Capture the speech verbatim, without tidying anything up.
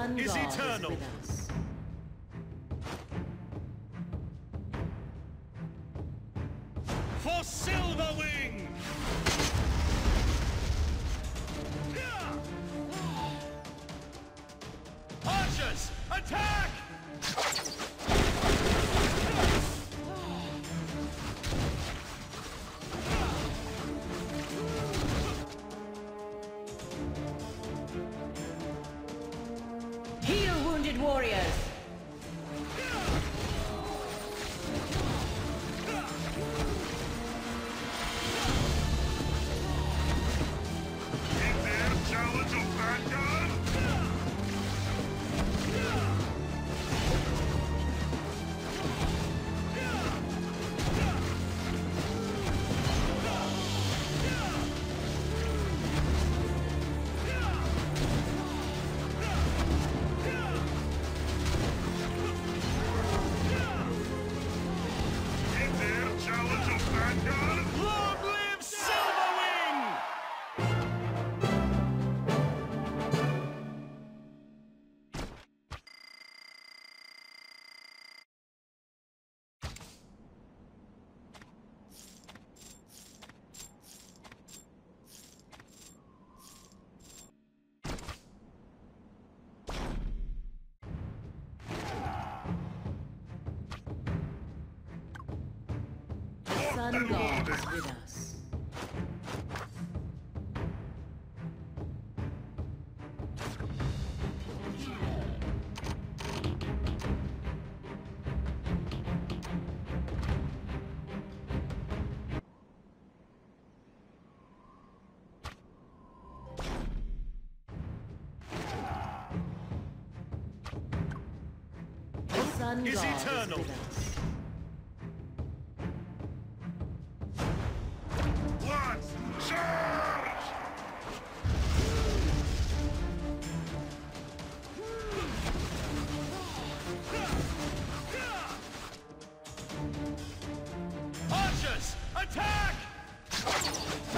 sun is god eternal. is with us. For Silverwing! Archers, attack! Heal wounded warriors! In their challenge of Vanguard! In their challenge of Vanguard! Long live Silverwing! Sun god is with us. The sun Is god eternal. is with us. Let's charge! Archers, attack!